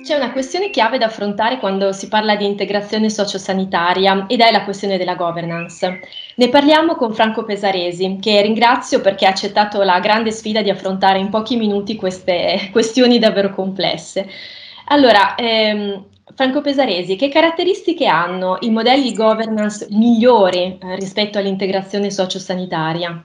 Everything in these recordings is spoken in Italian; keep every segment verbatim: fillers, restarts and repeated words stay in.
C'è una questione chiave da affrontare quando si parla di integrazione sociosanitaria ed è la questione della governance. Ne parliamo con Franco Pesaresi, che ringrazio perché ha accettato la grande sfida di affrontare in pochi minuti queste questioni davvero complesse. Allora, ehm, Franco Pesaresi, che caratteristiche hanno i modelli di governance migliori eh, rispetto all'integrazione sociosanitaria?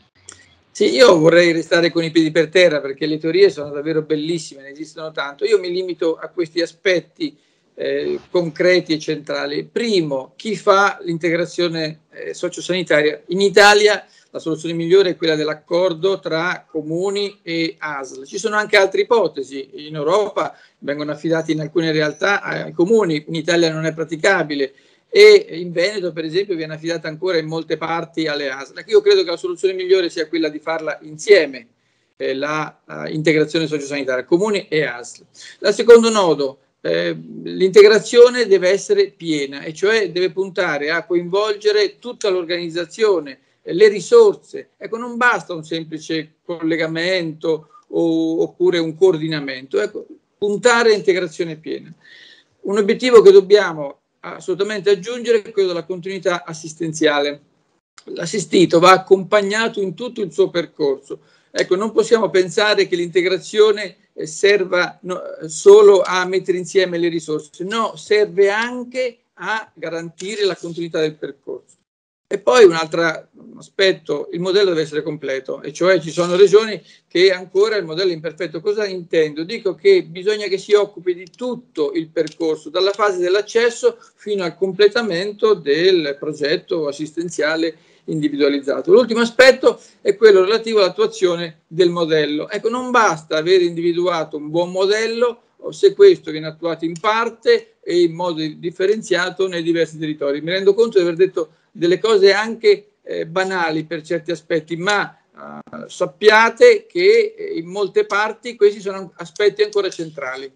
Sì, io vorrei restare con i piedi per terra perché le teorie sono davvero bellissime, ne esistono tanto. Io mi limito a questi aspetti eh, concreti e centrali. Primo, chi fa l'integrazione eh, sociosanitaria? In Italia la soluzione migliore è quella dell'accordo tra comuni e A S L. Ci sono anche altre ipotesi. In Europa vengono affidati in alcune realtà ai comuni, in Italia non è praticabile. E in Veneto, per esempio, viene affidata ancora in molte parti alle A S L. Io credo che la soluzione migliore sia quella di farla insieme, eh, la uh, integrazione sociosanitaria, comuni e A S L. La secondo nodo, eh, l'integrazione deve essere piena, e cioè deve puntare a coinvolgere tutta l'organizzazione, eh, le risorse. Ecco, non basta un semplice collegamento o, oppure un coordinamento. Ecco, puntare a integrazione piena. Un obiettivo che dobbiamo assolutamente aggiungere è quello della continuità assistenziale. L'assistito va accompagnato in tutto il suo percorso. Ecco, non possiamo pensare che l'integrazione serva no, solo a mettere insieme le risorse, no, serve anche a garantire la continuità del percorso. E poi un altro aspetto, il modello deve essere completo, e cioè ci sono regioni che ancora il modello è imperfetto. Cosa intendo? Dico che bisogna che si occupi di tutto il percorso, dalla fase dell'accesso fino al completamento del progetto assistenziale individualizzato. L'ultimo aspetto è quello relativo all'attuazione del modello. Ecco, non basta aver individuato un buon modello se questo viene attuato in parte e in modo differenziato nei diversi territori. Mi rendo conto di aver detto delle cose anche eh, banali per certi aspetti, ma eh, sappiate che in molte parti questi sono aspetti ancora centrali.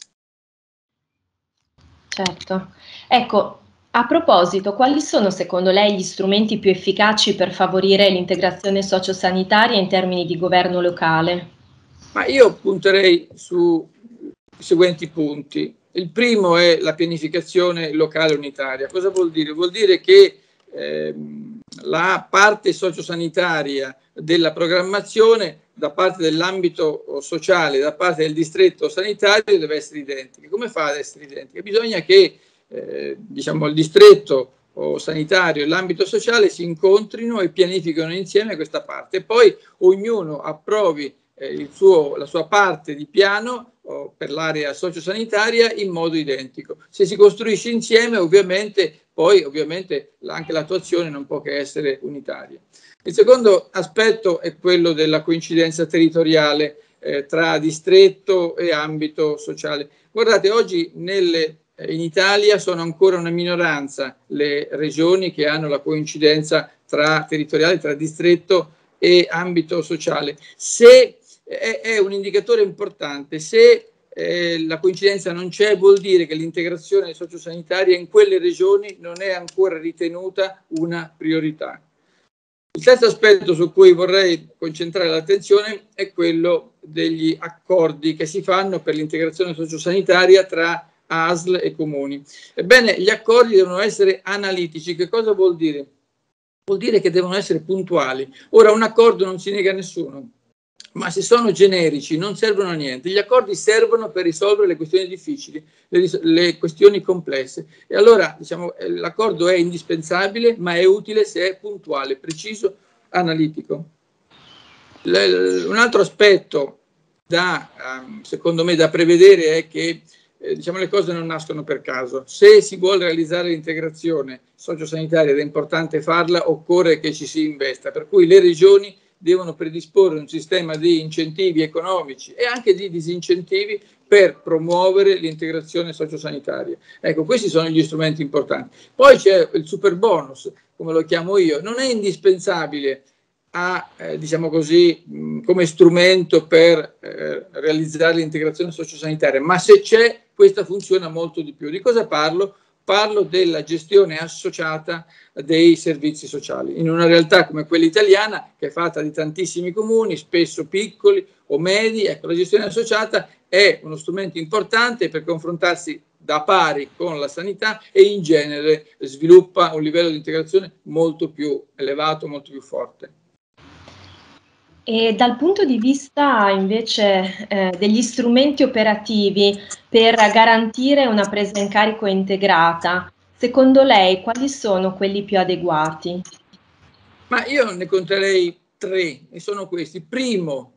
Certo. Ecco, a proposito, quali sono secondo lei gli strumenti più efficaci per favorire l'integrazione sociosanitaria in termini di governo locale? Ma io punterei su i seguenti punti. Il primo è la pianificazione locale unitaria. Cosa vuol dire? Vuol dire che ehm, la parte sociosanitaria della programmazione da parte dell'ambito sociale, da parte del distretto sanitario deve essere identica. Come fa ad essere identica? Bisogna che eh, diciamo, il distretto sanitario e l'ambito sociale si incontrino e pianificano insieme questa parte e poi ognuno approvi eh, il suo, la sua parte di piano oh, per l'area sociosanitaria in modo identico. Se si costruisce insieme ovviamente poi ovviamente anche l'attuazione non può che essere unitaria. Il secondo aspetto è quello della coincidenza territoriale eh, tra distretto e ambito sociale. Guardate, oggi nelle in Italia sono ancora una minoranza le regioni che hanno la coincidenza tra territoriale, tra distretto e ambito sociale. Se è, è un indicatore importante, se eh, la coincidenza non c'è, vuol dire che l'integrazione sociosanitaria in quelle regioni non è ancora ritenuta una priorità. Il terzo aspetto su cui vorrei concentrare l'attenzione è quello degli accordi che si fanno per l'integrazione sociosanitaria tra A S L e comuni. Ebbene, gli accordi devono essere analitici. Che cosa vuol dire? Vuol dire che devono essere puntuali. Ora, un accordo non si nega a nessuno, ma se sono generici non servono a niente. Gli accordi servono per risolvere le questioni difficili, le, le questioni complesse. E allora, diciamo, l'accordo è indispensabile, ma è utile se è puntuale, preciso, analitico. L- un altro aspetto da, secondo me, da prevedere è che Eh, diciamo le cose non nascono per caso. Se si vuole realizzare l'integrazione sociosanitaria ed è importante farla, occorre che ci si investa, per cui le regioni devono predisporre un sistema di incentivi economici e anche di disincentivi per promuovere l'integrazione sociosanitaria. Ecco, questi sono gli strumenti importanti. Poi c'è il super bonus, come lo chiamo io, non è indispensabile a, eh, diciamo così, mh, come strumento per eh, realizzare l'integrazione sociosanitaria, ma se c'è, questa funziona molto di più. Di cosa parlo? parlo della gestione associata dei servizi sociali. In una realtà come quella italiana, che è fatta di tantissimi comuni, spesso piccoli o medi, ecco, la gestione associata è uno strumento importante per confrontarsi da pari con la sanità e in genere sviluppa un livello di integrazione molto più elevato, molto più forte. E dal punto di vista invece eh, degli strumenti operativi per garantire una presa in carico integrata, secondo lei quali sono quelli più adeguati? Ma io ne conterei tre, e sono questi. Primo,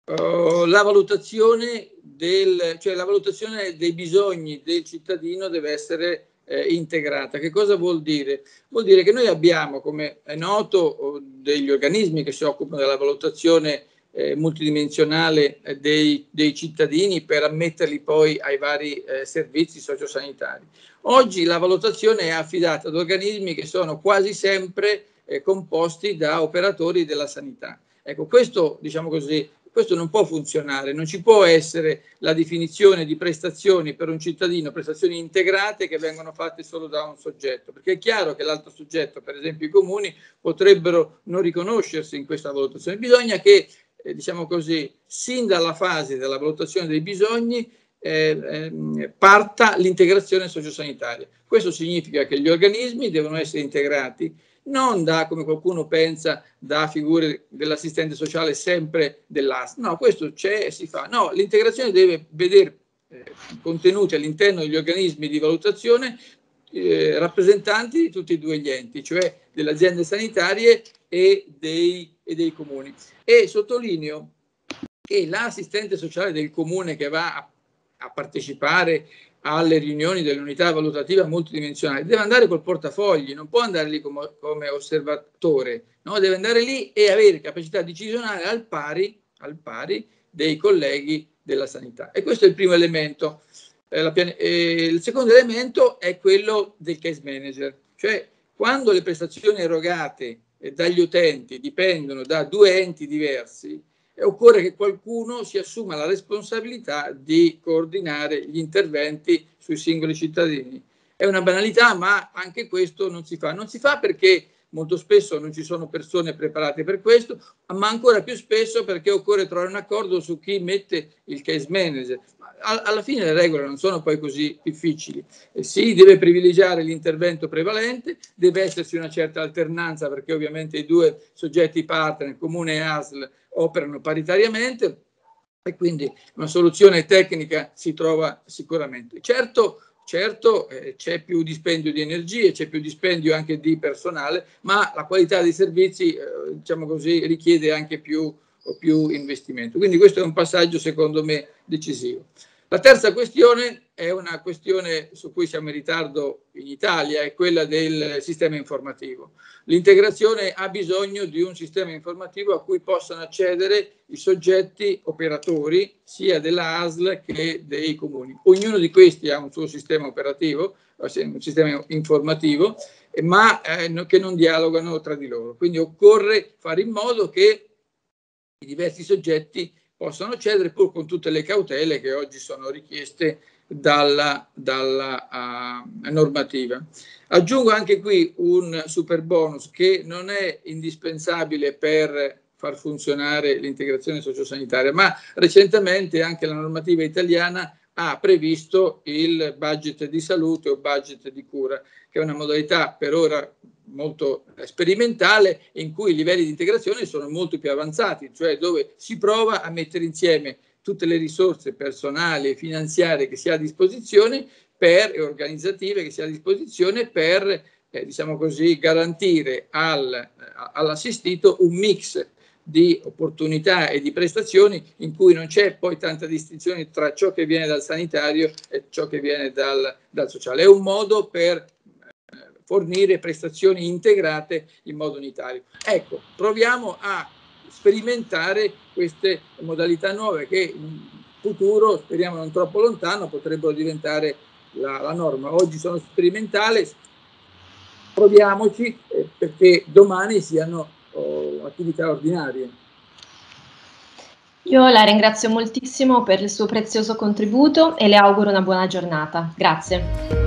uh, la valutazione del, cioè la valutazione dei bisogni del cittadino deve essere eh, integrata. Che cosa vuol dire? Vuol dire che noi abbiamo, come è noto, degli organismi che si occupano della valutazione eh, multidimensionale dei, dei cittadini per ammetterli poi ai vari eh, servizi sociosanitari. Oggi la valutazione è affidata ad organismi che sono quasi sempre eh, composti da operatori della sanità. Ecco, questo, diciamo così, questo non può funzionare, non ci può essere la definizione di prestazioni per un cittadino, prestazioni integrate che vengono fatte solo da un soggetto, perché è chiaro che l'altro soggetto, per esempio i comuni, potrebbero non riconoscersi in questa valutazione. Bisogna che, eh, diciamo così, sin dalla fase della valutazione dei bisogni eh, eh, parta l'integrazione sociosanitaria. Questo significa che gli organismi devono essere integrati non da, come qualcuno pensa, da figure dell'assistente sociale sempre dell'A S L. No, questo c'è e si fa. No, l'integrazione deve vedere eh, contenuti all'interno degli organismi di valutazione eh, rappresentanti di tutti e due gli enti, cioè delle aziende sanitarie e dei, e dei comuni. E sottolineo che l'assistente sociale del comune che va a, a partecipare alle riunioni dell'unità valutativa multidimensionale deve andare col portafogli, non può andare lì come, come osservatore, no? Deve andare lì e avere capacità decisionale al pari, al pari dei colleghi della sanità. E questo è il primo elemento. Eh, la eh, il secondo elemento è quello del case manager, cioè quando le prestazioni erogate eh, dagli utenti dipendono da due enti diversi, occorre che qualcuno si assuma la responsabilità di coordinare gli interventi sui singoli cittadini. È una banalità, ma anche questo non si fa. Non si fa perché molto spesso non ci sono persone preparate per questo, ma ancora più spesso perché occorre trovare un accordo su chi mette il case manager. Alla fine le regole non sono poi così difficili. Eh, si deve privilegiare l'intervento prevalente, deve esserci una certa alternanza perché ovviamente i due soggetti partner, comune e A S L, operano paritariamente e quindi una soluzione tecnica si trova sicuramente. Certo, certo eh, c'è più dispendio di energie, c'è più dispendio anche di personale, ma la qualità dei servizi, eh, diciamo così, richiede anche più, più investimento. Quindi questo è un passaggio secondo me decisivo. La terza questione è una questione su cui siamo in ritardo in Italia, è quella del sistema informativo. L'integrazione ha bisogno di un sistema informativo a cui possano accedere i soggetti operatori sia della A S L che dei comuni. Ognuno di questi ha un suo sistema operativo, un sistema informativo, ma eh, che non dialogano tra di loro. Quindi occorre fare in modo che i diversi soggetti possano accedere pur con tutte le cautele che oggi sono richieste dalla, dalla uh, normativa. Aggiungo anche qui un super bonus che non è indispensabile per far funzionare l'integrazione sociosanitaria, ma recentemente anche la normativa italiana ha previsto il budget di salute o budget di cura, che è una modalità per ora molto sperimentale in cui i livelli di integrazione sono molto più avanzati, cioè dove si prova a mettere insieme tutte le risorse personali e finanziarie che si ha a disposizione per, e organizzative che si ha a disposizione per, eh, diciamo così, garantire al, all'assistito un mix di opportunità e di prestazioni in cui non c'è poi tanta distinzione tra ciò che viene dal sanitario e ciò che viene dal, dal sociale. È un modo per fornire prestazioni integrate in modo unitario. Ecco, proviamo a sperimentare queste modalità nuove che in futuro, speriamo non troppo lontano, potrebbero diventare la, la norma. Oggi sono sperimentali, proviamoci eh, perché domani siano oh, attività ordinarie. Io la ringrazio moltissimo per il suo prezioso contributo e le auguro una buona giornata. Grazie.